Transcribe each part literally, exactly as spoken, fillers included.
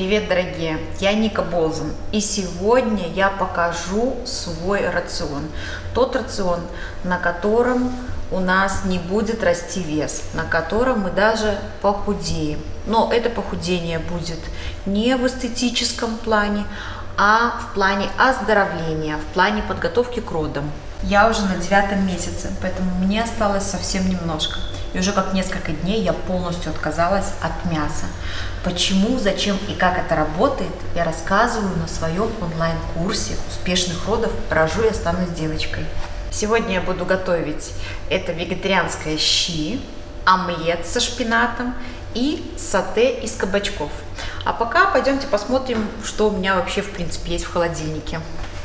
Привет, дорогие! Я Ника Болзан, и сегодня я покажу свой рацион. Тот рацион, на котором у нас не будет расти вес, на котором мы даже похудеем. Но это похудение будет не в эстетическом плане, а в плане оздоровления, в плане подготовки к родам. Я уже на девятом месяце, поэтому мне осталось совсем немножко. И уже как несколько дней я полностью отказалась от мяса. Почему, зачем и как это работает, я рассказываю на своем онлайн-курсе успешных родов «Рожу и останусь девочкой». Сегодня я буду готовить это вегетарианское щи, омлет со шпинатом и сате из кабачков. А пока пойдемте посмотрим, что у меня вообще в принципе есть в холодильнике.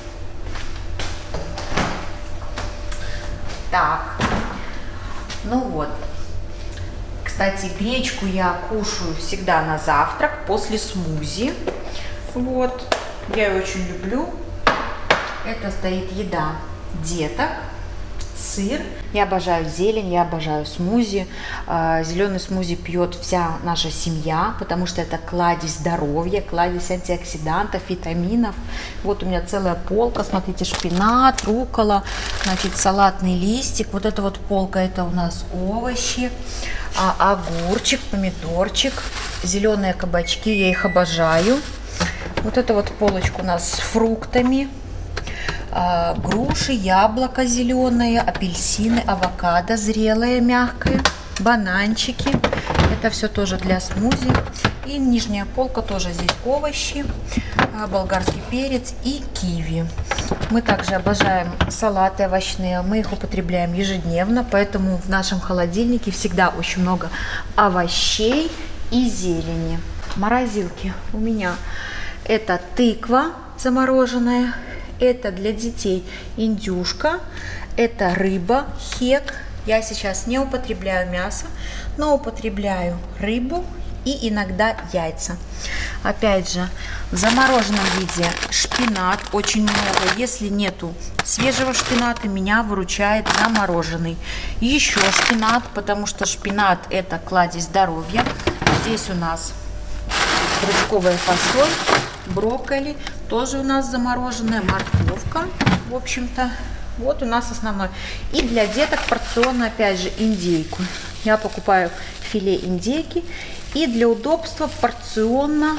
Так, ну вот. Кстати, гречку я кушаю всегда на завтрак после смузи. Вот, я ее очень люблю. Это стоит еда деток, сыр. Я обожаю зелень, я обожаю смузи. Зеленый смузи пьет вся наша семья, потому что это кладезь здоровья, кладезь антиоксидантов, витаминов. Вот у меня целая полка, смотрите, шпинат, руккола, значит, салатный листик. Вот эта вот полка, это у нас овощи. А огурчик, помидорчик, зеленые кабачки, я их обожаю. Вот эта вот полочка у нас с фруктами, а, груши, яблоко зеленое, апельсины, авокадо зрелое, мягкое, бананчики. Это все тоже для смузи. И нижняя полка тоже здесь овощи, болгарский перец и киви. Мы также обожаем салаты овощные, мы их употребляем ежедневно, поэтому в нашем холодильнике всегда очень много овощей и зелени. Морозилки у меня это тыква замороженная, это для детей индюшка, это рыба, хек. Я сейчас не употребляю мясо, но употребляю рыбу и иногда яйца. Опять же, в замороженном виде шпинат очень много. Если нету свежего шпината, меня выручает замороженный. Еще шпинат, потому что шпинат это кладезь здоровья. Здесь у нас стручковая фасоль, брокколи, тоже у нас замороженная морковка. В общем-то, вот у нас основной. И для деток порционно, опять же, индейку. Я покупаю филе индейки. И для удобства порционно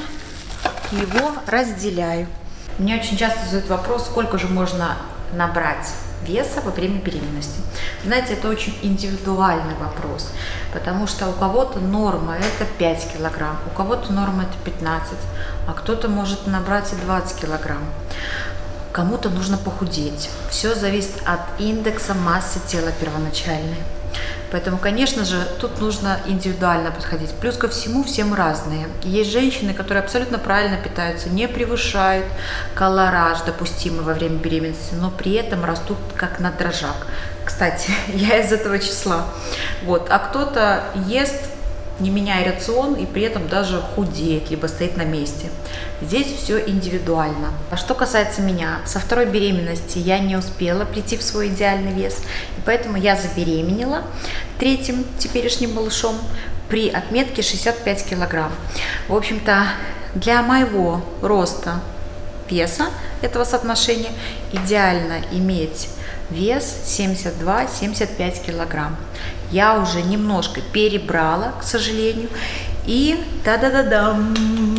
его разделяю. Мне очень часто задают вопрос, сколько же можно набрать веса во время беременности. Знаете, это очень индивидуальный вопрос, потому что у кого-то норма это пять килограмм, у кого-то норма это пятнадцать, а кто-то может набрать и двадцать килограмм. Кому-то нужно похудеть. Все зависит от индекса массы тела первоначальной. Поэтому, конечно же, тут нужно индивидуально подходить. Плюс ко всему, все мы разные. Есть женщины, которые абсолютно правильно питаются, не превышают калораж, допустимый во время беременности, но при этом растут как на дрожжах. Кстати, я из этого числа. Вот. А кто-то ест, не меняя рацион, и при этом даже худеет, либо стоит на месте. Здесь все индивидуально. А что касается меня, со второй беременности я не успела прийти в свой идеальный вес, и поэтому я забеременела третьим теперешним малышом при отметке шестьдесят пять килограмм. В общем-то, для моего роста веса этого соотношения идеально иметь вес семьдесят два — семьдесят пять килограмм. Я уже немножко перебрала, к сожалению. И да-да-да-дам!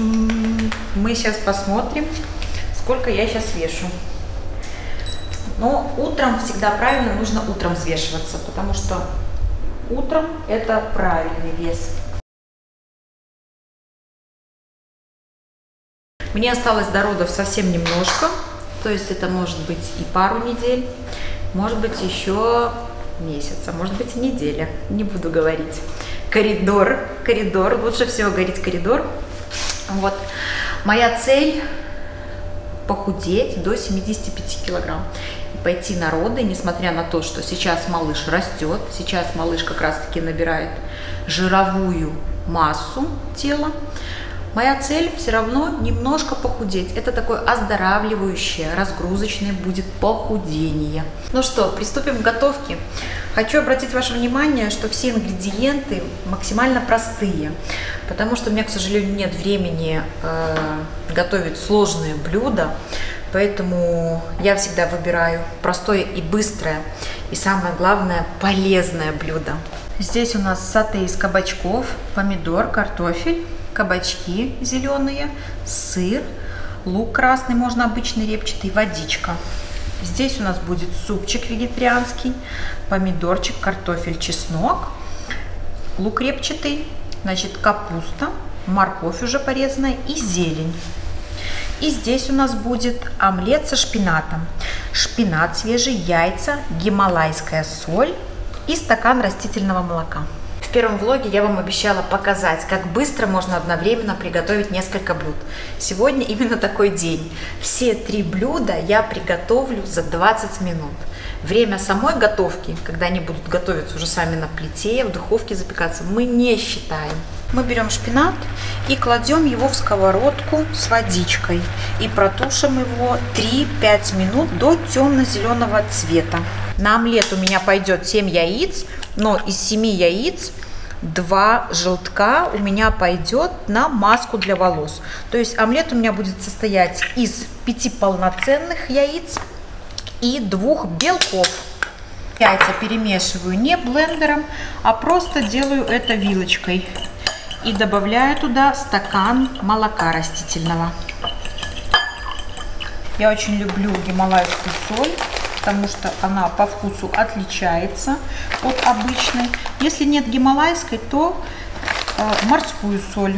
Мы сейчас посмотрим, сколько я сейчас вешу. Но утром всегда правильно, нужно утром взвешиваться, потому что утром это правильный вес. Мне осталось до родов совсем немножко, то есть это может быть и пару недель, может быть еще месяц, а может быть и неделя, не буду говорить. Коридор, коридор, лучше всего говорить коридор. Вот, моя цель похудеть до семидесяти пяти килограмм. И пойти на роды, несмотря на то, что сейчас малыш растет, сейчас малыш как раз таки набирает жировую массу тела. Моя цель все равно немножко похудеть. Это такое оздоравливающее, разгрузочное будет похудение. Ну что, приступим к готовке. Хочу обратить ваше внимание, что все ингредиенты максимально простые, потому что у меня, к сожалению, нет времени э, готовить сложные блюда, поэтому я всегда выбираю простое и быстрое, и самое главное, полезное блюдо. Здесь у нас сате из кабачков, помидор, картофель, кабачки зеленые, сыр, лук красный, можно обычный репчатый, водичка. Здесь у нас будет супчик вегетарианский, помидорчик, картофель, чеснок, лук репчатый, значит, капуста, морковь уже порезанная и зелень. И здесь у нас будет омлет со шпинатом, шпинат свежий, яйца, гималайская соль и стакан растительного молока. В первом влоге я вам обещала показать, как быстро можно одновременно приготовить несколько блюд. Сегодня именно такой день. Все три блюда я приготовлю за двадцать минут. Время самой готовки, когда они будут готовиться уже сами на плите, в духовке запекаться, мы не считаем. Мы берем шпинат и кладем его в сковородку с водичкой и протушим его три-пять минут до темно-зеленого цвета. На омлет у меня пойдет семь яиц, но из семи яиц два желтка у меня пойдет на маску для волос. То есть омлет у меня будет состоять из пяти полноценных яиц и двух белков. Яйца перемешиваю не блендером, а просто делаю это вилочкой. И добавляю туда стакан молока растительного. Я очень люблю гималайскую соль, потому что она по вкусу отличается от обычной. Если нет гималайской, то э, морскую соль.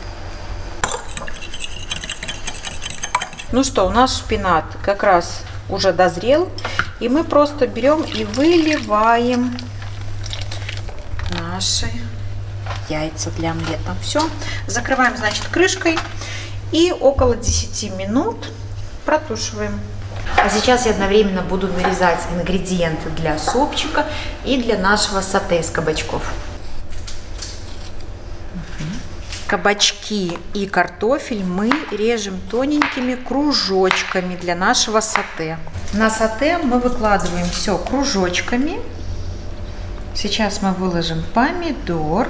Ну что, у нас шпинат как раз уже дозрел. И мы просто берем и выливаем наши яйца для омлета. Все. Закрываем, значит, крышкой. И около десяти минут протушиваем. А сейчас я одновременно буду нарезать ингредиенты для супчика и для нашего сате из кабачков. Кабачки и картофель мы режем тоненькими кружочками для нашего сате. На сате мы выкладываем все кружочками. Сейчас мы выложим помидор.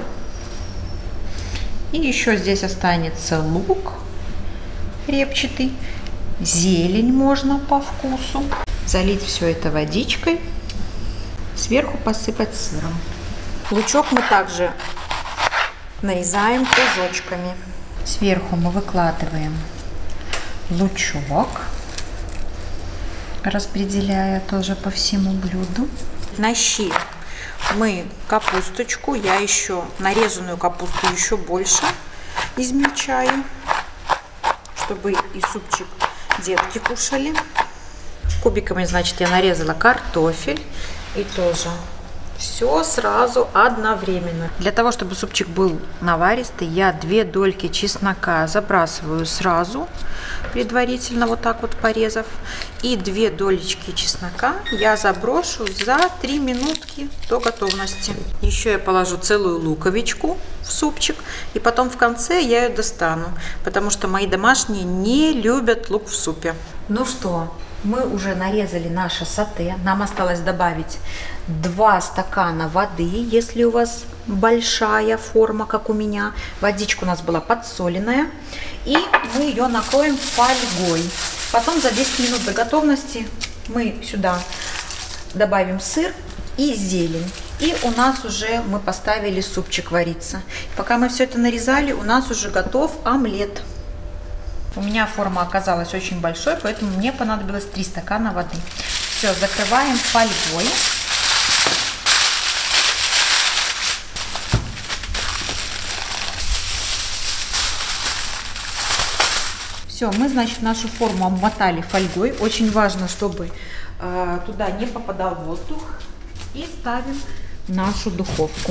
И еще здесь останется лук репчатый. Зелень можно по вкусу. Залить все это водичкой. Сверху посыпать сыром. Лучок мы также нарезаем кружочками. Сверху мы выкладываем лучок, распределяя тоже по всему блюду. На щи мы капусточку, я еще нарезанную капусту еще больше измельчаю, чтобы и супчик детки кушали. Кубиками, значит, я нарезала картофель и тоже все сразу одновременно. Для того, чтобы супчик был наваристый, я две дольки чеснока забрасываю сразу, предварительно вот так вот порезав. И две долечки чеснока я заброшу за три минутки до готовности. Еще я положу целую луковичку в супчик, и потом в конце я ее достану, потому что мои домашние не любят лук в супе. Ну что, мы уже нарезали наше сате. Нам осталось добавить два стакана воды, если у вас большая форма, как у меня. Водичка у нас была подсоленная. И мы ее накроем фольгой. Потом за десять минут до готовности мы сюда добавим сыр и зелень. И у нас уже мы поставили супчик вариться. Пока мы все это нарезали, у нас уже готов омлет. У меня форма оказалась очень большой, поэтому мне понадобилось три стакана воды. Все, закрываем фольгой. Все, мы, значит, нашу форму обмотали фольгой. Очень важно, чтобы э, туда не попадал воздух. И ставим в нашу духовку.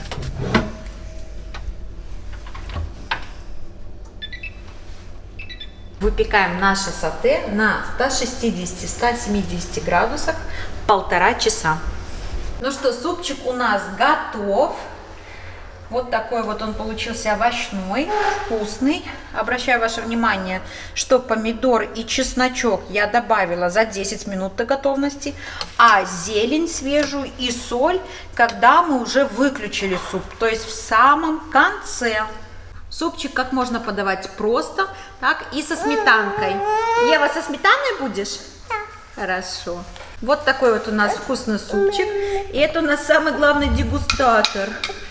Выпекаем наше сате на ста шестидесяти — ста семидесяти градусах полтора часа. Ну что, супчик у нас готов. Вот такой вот он получился овощной, вкусный. Обращаю ваше внимание, что помидор и чесночок я добавила за десять минут до готовности, а зелень свежую и соль, когда мы уже выключили суп, то есть в самом конце. Супчик как можно подавать просто, так и со сметанкой. Ева, со сметаной будешь? Да. Хорошо. Вот такой вот у нас вкусный супчик. И это у нас самый главный дегустатор.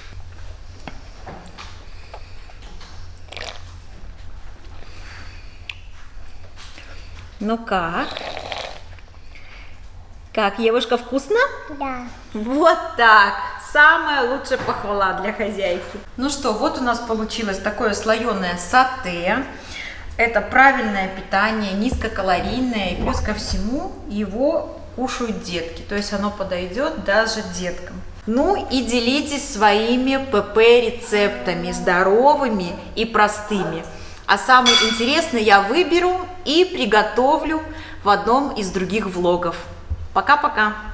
Ну как? Как, Евушка, вкусно? Да. Вот так. Самая лучшая похвала для хозяйки. Ну что, вот у нас получилось такое слоеное сате. Это правильное питание, низкокалорийное. И плюс ко всему его кушают детки. То есть оно подойдет даже деткам. Ну и делитесь своими ПП-рецептами, здоровыми и простыми. А самый интересный я выберу и приготовлю в одном из других влогов. Пока-пока!